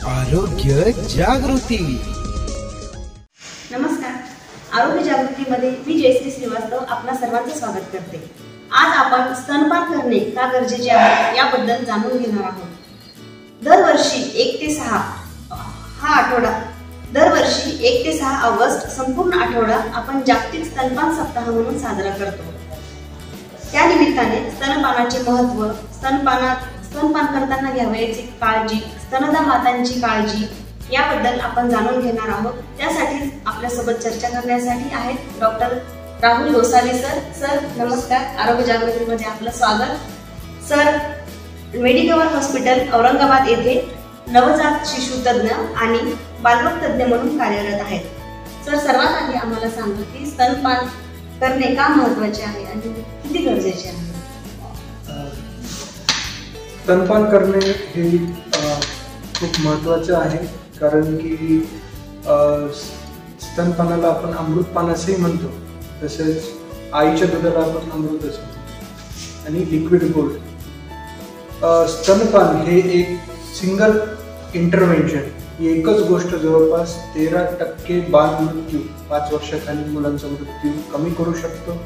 आरोग्य जागृती. नमस्कार. आरोग्य जागृतीमध्ये मी जयश्री श्रीवास्तव आपणा सर्वांचं स्वागत करते. आज आपण स्तनपान करणे का गरजेचे आहे याबद्दल जाणून घेणार आहोत. दरवर्षी 1 ते 6 ऑगस्ट संपूर्ण आठवडा आपण जागतिक स्तनपान सप्ताह म्हणून साजरा करतो. त्या निमित्ताने स्तनपानाचे महत्त्व, स्तनपान करताना घ्यावयाची काळजी, स्तनदा मातांची काळजी याबद्दल आपण जाणून घेणार आहोत. त्यासाठी आपल्यासोबत चर्चा करण्यासाठी आहेत doctor Rahul Gosavi sir. Sir नमस्कार. आरोग्य जागृतीमध्ये आपलं स्वागत. सर मेडिकवर हॉस्पिटल औरंगाबाद येथे नवजात शिशु तज्ञ आणि बालरोग तज्ञ म्हणून कार्यरत आहेत. सर सर्वात आधी आम्हाला सांगा की स्तनपान करणे का महत्त्वाचे आहे आणि किती गरजेचे आहे? स्तनपान करणे हे खूप महत्त्वाचं आहे, कारण की स्तनपानाला आपण अमृतपान असेही म्हणतो. तसेच आईच्या दुधाला आपण अमृत असं म्हणतो. आणि लिक्विड गोल्ड. स्तनपान हे एक सिंगल इंटरव्हेन्शन, एकच गोष्ट जवळपास 13% बाल मृत्यू, 5 वर्षाखालील मुलांचा मृत्यू कमी करू शकतो.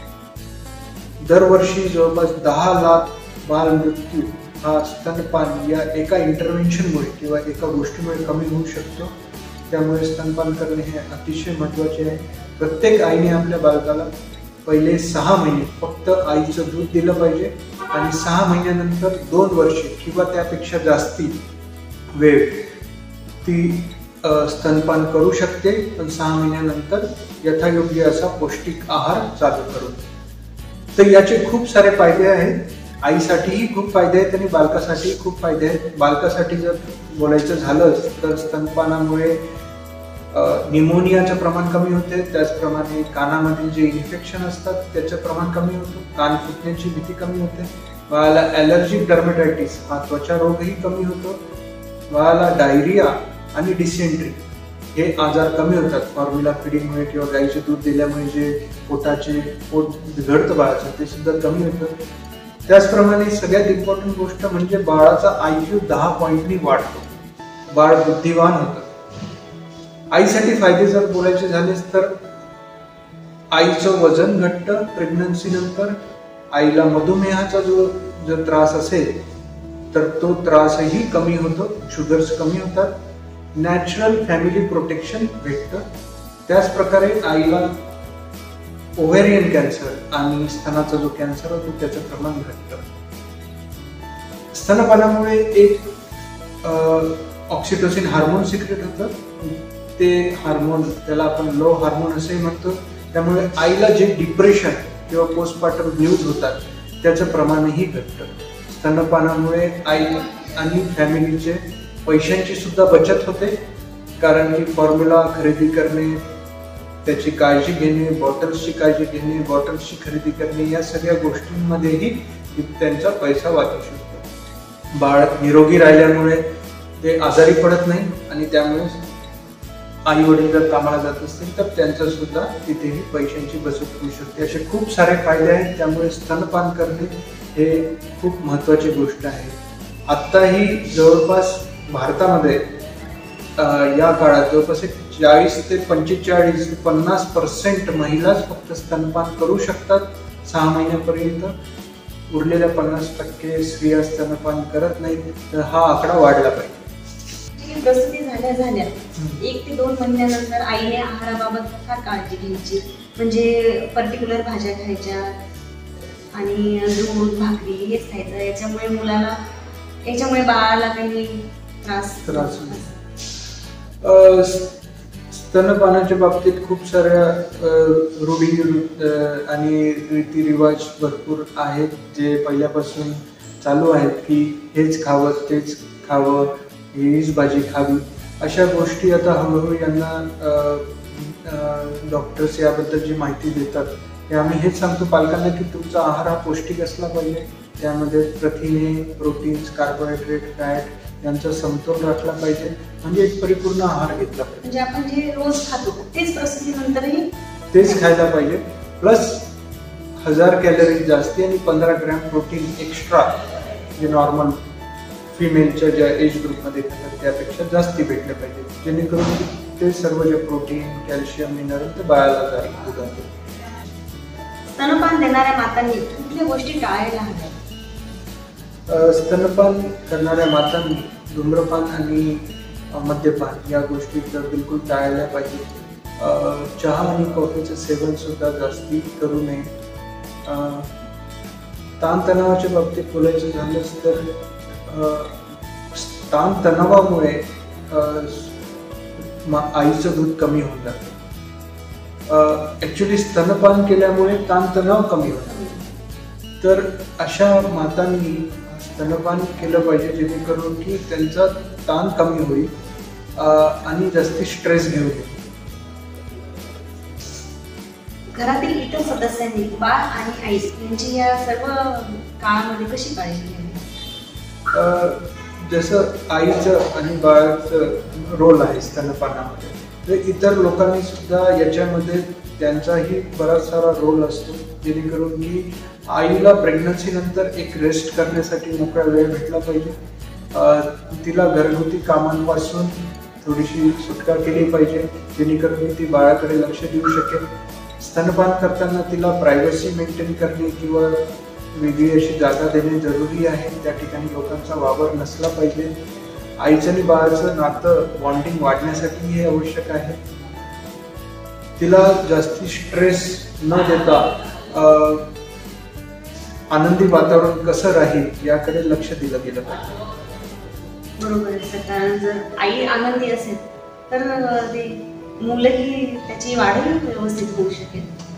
दरवर्षी जवळपास 10 लाख बाल मृत्यू हा स्तनपान या एका इंटरव्हेन्शनमुळे किंवा एका गोष्टीमुळे कमी होऊ शकतो. त्यामुळे स्तनपान करणे हे अतिशय महत्त्वाचे आहे. प्रत्येक आईने आपल्या बालकाला पहिले 6 महिने फक्त आईचं दूध दिलं पाहिजे आणि 6 महिन्यानंतर 2 वर्षे किंवा त्यापेक्षा जास्ती वेळ ती स्तनपान करू शकते, पण 6 महिन्यानंतर यथायोग्य असा पौष्टिक आहार चालू करू. तर याचे खूप सारे फायदे आहेत. आईसाठीही खूप फायदे आहेत आणि बालकासाठीही खूप फायदे आहेत. बालकासाठी जर बोलायचं झालं तर स्तनपानामुळे निमोनियाचं प्रमाण कमी होते. त्याचप्रमाणे कानामधील जे इन्फेक्शन असतात त्याचं प्रमाण कमी होतं. कान फुटण्याची भीती कमी होते. बाळाला ॲलर्जिक डर्मेटायटिस हा त्वचा रोगही कमी होतो. बाळाला डायरिया आणि डिसेंट्री हे आजार कमी होतात. फॉर्म्युला फिडिंगमुळे किंवा गाईचे दूध दिल्यामुळे जे पोट बिघडतं बाळाचं ते सुद्धा कमी होतं. त्याचप्रमाणे सगळ्यात इम्पॉर्टंट गोष्ट म्हणजे बाळाचा IQ 10 पॉईंटनी वाढतो. बाळ बुद्धिवान होतं. आईसाठी फायदे जर बोलायचे झालेच तर आईचं वजन घटतं. प्रेग्नन्सी नंतर आईला मधुमेहाचा जो त्रास असेल तर तो त्रासही कमी होतो. शुगर्स कमी होतात. नॅचरल फॅमिली प्रोटेक्शन भेटतं. त्याच प्रकारे आईला ओव्हेरियन कॅन्सर आणि स्तनाचा जो कॅन्सर होतो त्याचं प्रमाण घटतं. स्तनपानामुळे एक ऑक्सिटोसिन हार्मोन सिक्रेट होतं. ते हार्मोन त्याला आपण लो हार्मोन असेही म्हणतो. त्यामुळे आईला जे डिप्रेशन किंवा पोस्टपार्टम ब्ल्यूज होतात त्याचं प्रमाणही घटतं. स्तनपानामुळे आई आणि फॅमिलीचे पैशांची सुद्धा बचत होते, कारण की फॉर्म्युला खरेदी करणे, त्याची काळजी घेणे, बॉटल्सची काळजी घेणे, बॉटल्सची खरेदी करणे या सगळ्या गोष्टींमध्येही त्यांचा पैसा वाचू शकतो. बाळ निरोगी राहिल्यामुळे ते आजारी पडत नाही आणि त्यामुळे आई वडील जर कामाला जात असतील तर त्यांचा सुद्धा तिथेही पैशांची बचत होऊ शकते. असे खूप सारे फायदे आहेत. त्यामुळे स्तनपान करणे हे खूप महत्त्वाची गोष्ट आहे. आत्ताही जवळपास भारतामध्ये या काळात जवळपास 40 ते 45 ते 50% महिलाच फक्त स्तनपान करू शकतात 6 महिन्यापर्यंत. उरलेल्या 50% स्त्रिया स्तनपान करत नाहीत. तर हा आकडा वाढला पाहिजे. प्रसूती झाल्या 1 ते 2 महिन्यानंतर आईने आहाराबाबत फार काळजी घ्यायची. म्हणजे पर्टिक्युलर भाज्या खायच्या आणि दूध भाकरी हेच खायचं. याच्यामुळे बाळाला काही त्रास स्तनपानाच्या बाबतीत खूप साऱ्या रूढी आणि रीतिरिवाज भरपूर आहेत जे पहिल्यापासून चालू आहेत, की हेच खावं तेच खावं, हीच भाजी खावी. अशा गोष्टी आता हळूहळू यांना डॉक्टर्स याबद्दल जी माहिती देतात ते आम्ही हेच सांगतो पालकांना की तुमचा आहार हा पौष्टिक असला पाहिजे. त्यामध्ये प्रथिने, प्रोटीन्स, कार्बोहायड्रेट, फॅट यांचा समतोल राखला पाहिजे. म्हणजे एक परिपूर्ण आहार घेतला पाहिजे. म्हणजे आपण जे रोज खातो तेच प्रसूतीनंतरही तेच खायला पाहिजे. प्लस 1000 कॅलरीज जास्ती आणि 15 ग्रॅम प्रोटीन एक्स्ट्रा जे नॉर्मल फिमेलच्या ज्या एज ग्रुपमध्ये घेतात त्यापेक्षा जास्ती भेटले पाहिजे, जेणेकरून ते सर्व जे प्रोटीन, कॅल्शियम, मिनरल ते बाळाला जाते. स्तनपान देणाऱ्या मातांनी कुठल्या गोष्टी टाळायला हव्यात? स्तनपान करणाऱ्या मातांनी धूम्रपान आणि मद्यपान या गोष्टी तर बिलकुल टाळायला पाहिजे. चहा आणि कॉफीचं सेवन सुद्धा जास्ती करू नये. ताणतणावाच्या बाबतीत बोलायचं झालंच तर ताणतणावामुळे आईचं दूध कमी होऊन जातं. ॲक्च्युली स्तनपान केल्यामुळे ताणतणाव कमी होतो. तर अशा मातांनी स्तनपान केलं पाहिजे, जेणेकरून की त्यांचा ताण कमी होईल आणि जास्ती स्ट्रेस घेऊ नये. घरातील इतर सदस्यांनी बाळ आणि आई यांची या सर्व काळामध्ये कशी काळजी घ्यावी? जसं आईचं आणि बाळाचं रोल आहे स्तनपानामध्ये, तर इतर लोकांनी सुद्धा याच्यामध्ये त्यांचाही बराच सारा रोल असतो, जेणेकरून की आईला प्रेग्नन्सी नंतर एक रेस्ट करण्यासाठी मोकळा वेळ भेटला पाहिजे. तिला घरगुती कामांपासून थोडीशी सुटका केली पाहिजे, जेणेकरून ती बाळाकडे लक्ष देऊ शकेल. स्तनपान करताना तिला प्रायव्हसी मेंटेन करणे किंवा वेगळी अशी जागा देणे जरुरी आहे. त्या ठिकाणी लोकांचा वावर नसला पाहिजे. आईचं आणि बाळाचं नातं बॉन्डिंग वाढण्यासाठी हे आवश्यक आहे. तिला जास्ती स्ट्रेस न देता आनंदी वातावरण कसं राहील याकडे लक्ष दिलं गेलं पाहिजे. बरोबर आहे सर, कारण जर आई आनंदी असेल तर ते मुलंही त्याची वाढही व्यवस्थित होऊ शकेल.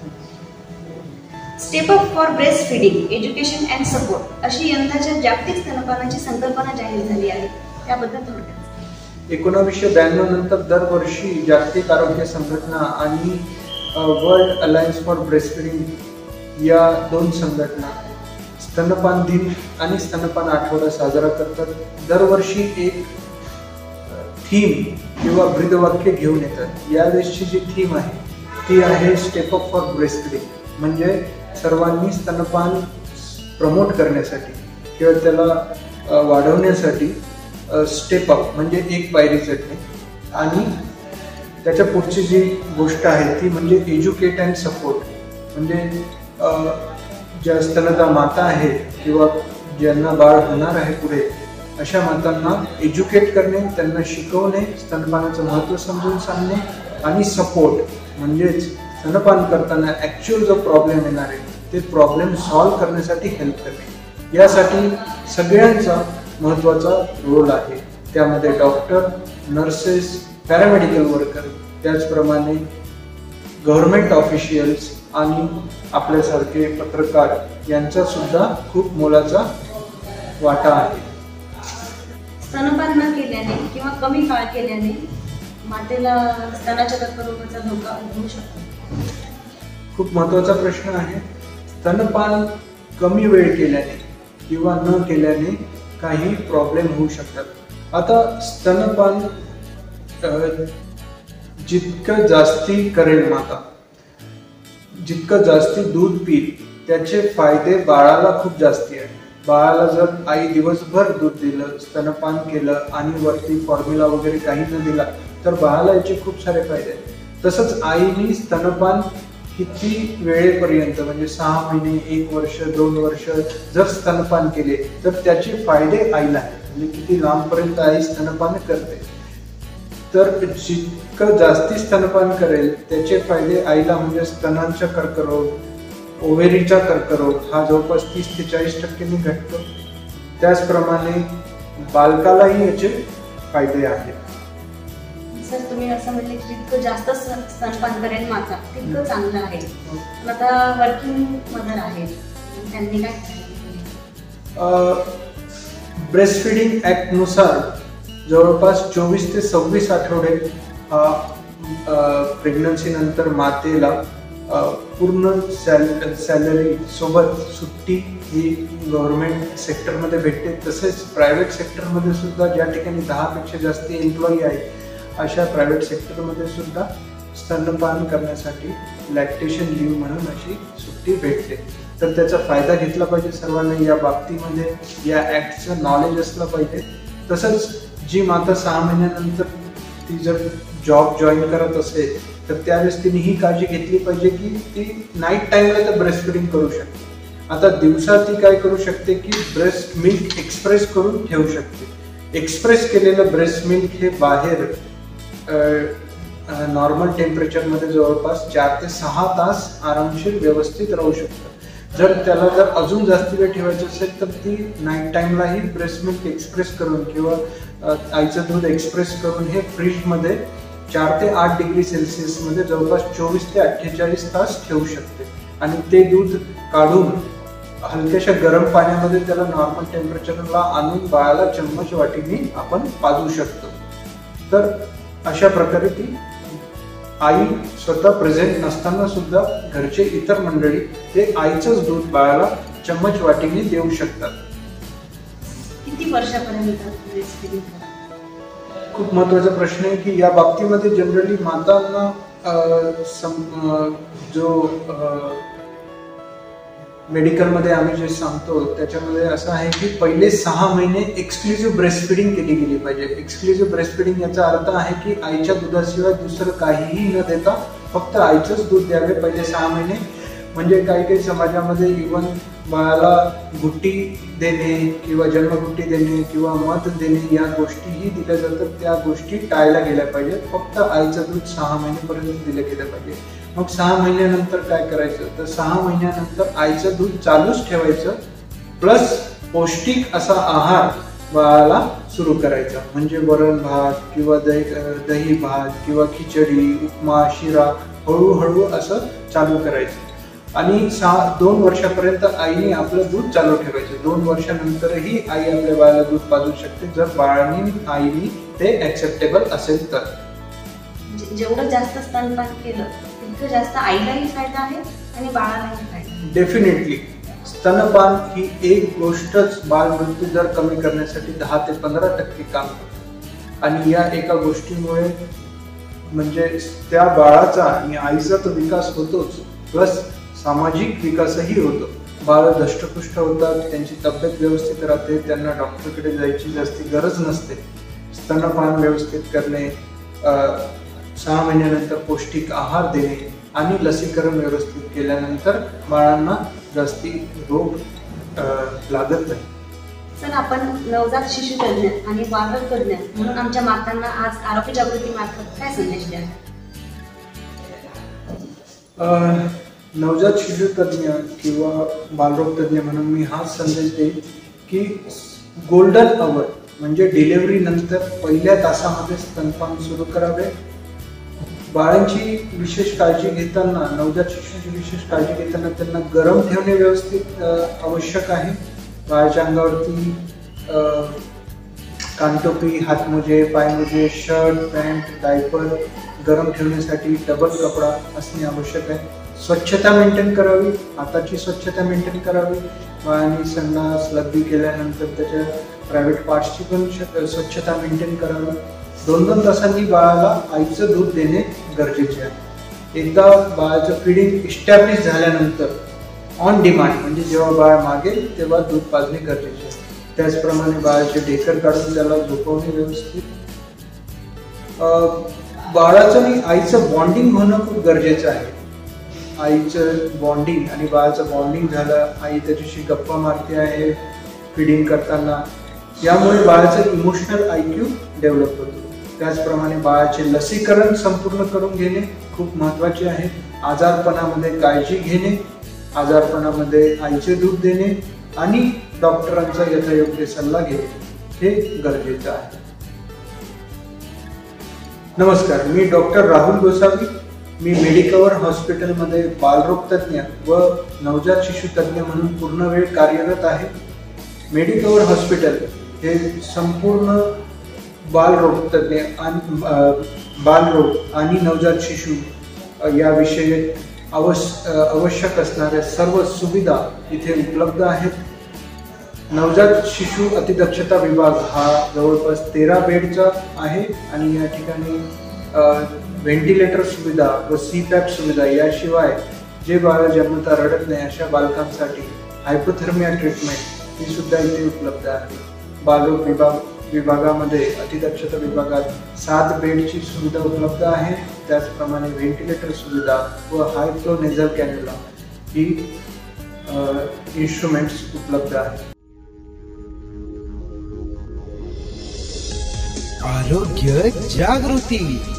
Step up for breast feeding education and support अशी यंदाच्या जागतिक स्तनपानाची संकल्पना जाहीर झाली आहे, त्याबद्दल थोडक्यात. 1992 नंतर दरवर्षी जागतिक आरोग्य संघटना आणि world alliance for breast feeding या दोन संघटना स्तनपान दिन आणि स्तनपान आठवडा साजरा करतात. दरवर्षी एक थीम किंवा ब्रीदवाक्य घेऊन येतात. यावेळेसची जी थीम आहे ती आहे step up for breast feeding, म्हणजे सर्वांनी स्तनपान प्रमोट करण्यासाठी किंवा त्याला वाढवण्यासाठी स्टेप अप म्हणजे एक पायरी चढणे, आणि त्याच्या पुढची जी गोष्ट आहे ती म्हणजे एज्युकेट अँड सपोर्ट, म्हणजे ज्या स्तनदा माता आहेत किंवा ज्यांना बाळ होणार आहे पुढे, अशा मातांना एज्युकेट करणे, त्यांना शिकवणे, स्तनपानाचं महत्त्व समजून सांगणे, आणि सपोर्ट म्हणजेच स्तनपान करताना ॲक्च्युअल जो प्रॉब्लेम येणार आहे ते प्रॉब्लेम सॉल्व्ह करण्यासाठी हेल्प करणे. यासाठी सगळ्यांचा महत्त्वाचा रोल आहे. त्यामध्ये डॉक्टर, नर्सेस, पॅरामेडिकल वर्कर, त्याचप्रमाणे गव्हर्नमेंट ऑफिशियल्स आणि आपल्यासारखे पत्रकार यांचा सुद्धा खूप मोलाचा वाटा आहे. स्तनपान न केल्याने किंवा कमी काळ केल्याने मातेला स्तनाच्या कर्करोगाचा धोका उद्भवू शकतो. खूप महत्त्वाचा प्रश्न आहे. स्तनपान कमी वेळ केल्याने किंवा न केल्याने काही प्रॉब्लेम होऊ शकतात. आता स्तनपान जितकं जास्ती करेल माता, जितकं जास्ती दूध पिईल, त्याचे फायदे बाळाला खूप जास्ती आहेत. बाळाला जर आई दिवसभर दूध दिलं, स्तनपान केलं आणि वरती फॉर्म्युला वगैरे काही न दिला तर बाळाला याचे खूप सारे फायदे आहेत. तसंच आईने स्तनपान किती वेळेपर्यंत म्हणजे 6 महिने, 1 वर्ष, 2 वर्ष जर स्तनपान केले तर त्याचे फायदे आईला आहेत. म्हणजे किती लांबपर्यंत आई स्तनपान करते. तर जितकं जास्ती स्तनपान करेल त्याचे फायदे आईला म्हणजे स्तनांचा कर्करोग, ओव्हेरीचा कर्करोग हा जवळपास 30 ते 40% घटतो. त्याचप्रमाणे बालकालाही याचे फायदे आहेत. सर, तुम्ही असं म्हटलं की जितकं जास्त स्तनपान करेल माता तितकं चांगलं आहे. पण आता वर्किंग मदर आहेत, त्यांनी काय ब्रेस्ट फीडिंग ऍक्ट नुसार जवळपास 24 ते 26 आठवडे प्रेग्नन्सी नंतर मातेला पूर्ण सॅलरी सोबत सुट्टी ही गव्हर्नमेंट सेक्टरमध्ये भेटते. तसेच प्रायव्हेट सेक्टरमध्ये सुद्धा ज्या ठिकाणी 10पेक्षा जास्त एम्प्लॉई आहेत अशा प्रायव्हेट सेक्टरमध्ये सुद्धा स्तनपान करण्यासाठी लॅक्टेशन लीव्ह म्हणून अशी सुट्टी भेटते. तर त्याचा फायदा घेतला पाहिजे सर्वांनी. या बाबतीमध्ये या ॲक्टचं नॉलेज असलं पाहिजे. तसंच जी माता 6 महिन्यानंतर ती जर जॉब जॉईन करत असेल तर त्यावेळेस तिने ही काळजी घेतली पाहिजे की ती नाईट टाईमला तर ब्रेस्ट फिडिंग करू शकते. आता दिवसा ती काय करू शकते की ब्रेस्ट मिल्क एक्सप्रेस करून ठेवू शकते. एक्सप्रेस केलेलं ब्रेस्ट मिल्क हे बाहेर नॉर्मल टेम्परेचरमध्ये जवळपास 4 ते 6 तास आरामशीर व्यवस्थित राहू शकतं. जर त्याला जर अजून जास्त वेळ ठेवायचं असेल तर ती नाईट टाईमलाही ब्रेस्ट मिल्क एक्सप्रेस करून किंवा आईचं दूध एक्सप्रेस करून हे फ्रीजमध्ये 4 ते 8 डिग्री सेल्सिअसमध्ये जवळपास 24 ते 48 तास ठेवू शकते. आणि ते दूध काढून हलक्याशा गरम पाण्यामध्ये त्याला नॉर्मल टेम्परेचरला आणून बाळाला चम्मच वाटीने आपण पाजू शकतो. तर अशा प्रकारे ती आई स्वतः प्रेझेंट नसताना सुद्धा घरचे इतर मंडळी ते आईचंच दूध बाळाला चम्मच वाटीने देऊ शकतात. किती वर्षापर्यंत ब्रेस्ट फिडिंग करा? खूप महत्त्वाचा प्रश्न आहे की या बाबतीमध्ये जनरली मातांना मेडिकलमध्ये आम्ही जे सांगतो त्याच्यामध्ये असं आहे की पहिले 6 महिने एक्सक्लुझिव्ह ब्रेस्ट फिडिंग केली गेली पाहिजे. एक्सक्लुझिव्ह ब्रेस्ट फिडिंग याचा अर्थ आहे की आईच्या दुधाशिवाय दुसरं काहीही न देता फक्त आईचंच दूध द्यावे पहिले 6 महिने. म्हणजे काही समाजामध्ये इव्हन बाळाला गुट्टी देणे किंवा जन्मगुट्टी देणे किंवा मध देणे या गोष्टीही दिल्या जातात. त्या गोष्टी टाळल्या गेल्या पाहिजेत. फक्त आईचं दूध 6 महिन्यापर्यंत दिलं गेलं पाहिजे. मग 6 महिन्यानंतर काय करायचं तर 6 महिन्यानंतर आईचं दूध चालूच ठेवायचं प्लस पौष्टिक असा आहार बाळाला सुरू करायचा. म्हणजे वरण भात किंवा दही भात किंवा खिचडी उपमा शिरा हळूहळू असं चालू करायचं. आणि 2 वर्षापर्यंत आईने आपलं दूध चालू ठेवायचं. 2 वर्षानंतरही आई आपल्या बाळाला दूध पाजू शकते जर बाळाने आईने ते ऍक्सेप्टेबल असेल तर. जेवढं जास्त स्तनपान केलं तितकं जास्त आईलाही फायदा आहे आणि बाळालाही फायदा. डेफिनेटली स्तनपान ही एक गोष्टच बाळ मृत्यू दर कमी करण्यासाठी 10 ते 15% काम करते. आणि या एका गोष्टीमुळे म्हणजे त्या बाळाचा आणि आईचा तर विकास होतोच प्लस सामाजिक विकासही होतो. बाळ धष्टपुष्ट होतात, त्यांची तब्येत व्यवस्थित राहते, त्यांना डॉक्टरकडे जायची जास्ती गरज नसते. स्तनपान व्यवस्थित करणे, 6 महिन्यानंतर पौष्टिक आहार देणे आणि लसीकरण व्यवस्थित केल्यानंतर बाळांना जास्ती रोग लागत नाही. सर, आपण नवजात शिशु तज्ञ आणि बालरोग तज्ञ म्हणून आमच्या मातांना आज आरोग्य जागृती मार्फत काय संदेश द्याल? नवजात शिशु तज्ञ किंवा बालरोग तज्ञ म्हणून मी हाच संदेश देईन की गोल्डन अवर म्हणजे डिलिव्हरी नंतर पहिल्या तासामध्ये स्तनपान सुरू करावे. बाळांची विशेष काळजी घेताना, नवजात शिशूची विशेष काळजी घेताना त्यांना गरम ठेवणे व्यवस्थित आवश्यक आहे. बाळाच्या अंगावरती कानटोपी, हातमोजे, पायमोजे, शर्ट, पॅन्ट, डायपर गरम ठेवण्यासाठी डबल कपडा असणे आवश्यक आहे. स्वच्छता मेंटेन करावी, हाताची स्वच्छता मेंटेन करावी. बाळांनी संडास लघवी केल्यानंतर त्याच्या प्रायव्हेट पार्ट्सची पण स्वच्छता मेंटेन करावी. 2-2 तासांनी बाळाला आईचं दूध देणे गरजेचे आहे. एकदा बाळाचं फिडिंग इस्टॅब्लिश झाल्यानंतर ऑन डिमांड म्हणजे जेव्हा बाळ मागेल तेव्हा दूध पाजणे गरजेचे आहे. त्याचप्रमाणे बाळाचे ढेकर काढून त्याला झोपवणे व्यवस्थित. बाळाचं आणि आईचं बॉन्डिंग होणं खूप गरजेचं आहे. आईचं बॉन्डिंग आणि बाळाचं बॉन्डिंग झालं, आई त्याच्याशी गप्पा मारते आहे फिडिंग करताना, यामुळे बाळाचं इमोशनल IQ डेव्हलप होतो. त्याचप्रमाणे बाळाचे लसीकरण संपूर्ण करून घेणे खूप महत्त्वाचे आहे. आजारपणामध्ये काळजी घेणे, आजारपणामध्ये आईचे दूध देणे आणि डॉक्टरांचा यथायोग्य सल्ला घेणे हे गरजेचं आहे. नमस्कार, मी डॉक्टर राहुल गोसावी. मी मेडिकवर हॉस्पिटलमध्ये बालरोग तज्ञ व नवजात शिशु तज्ञ म्हणून पूर्ण वेळ कार्यरत आहे. मेडिकवर हॉस्पिटल हे संपूर्ण बालरोग तज्ञ आणि बालरोग आणि नवजात शिशु याविषयी आवश्यक असणाऱ्या सर्व सुविधा इथे उपलब्ध आहेत. नवजात शिशु अतिदक्षता विभाग हा जवळपास 13 बेडचा आहे आणि या ठिकाणी व्हेंटिलेटर सुविधा व CPAP सुविधा याशिवाय जे बाळ जन्मता रडत नाही अशा बालकांसाठी हायपोथर्मिया ट्रीटमेंट ही सुद्धा इथे उपलब्ध आहे. बालरोग विभागामध्ये अतिदक्षता विभागात 7 बेडची सुविधा उपलब्ध आहे. त्याचप्रमाणे व्हेंटिलेटर सुविधा व हाय फ्लो नेझल कॅन्युला ही इन्स्ट्रुमेंट्स उपलब्ध आहेत. आरोग्य जागृती.